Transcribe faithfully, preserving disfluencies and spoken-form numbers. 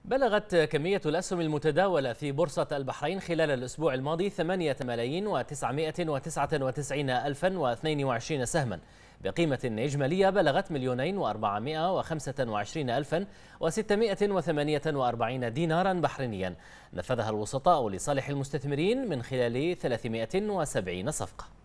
بلغت كمية الأسهم المتداولة في بورصة البحرين خلال الأسبوع الماضي ثمانية ملايين وتسعمائة وتسعة وتسعين ألفا واثنين وعشرين سهما بقيمة إجمالية بلغت مليونين وأربعمائة وخمسة وعشرين ألفا وستمائة وثمانية وأربعين دينارا بحرينيا نفذها الوسطاء لصالح المستثمرين من خلال ثلاثمائة وسبعين صفقة.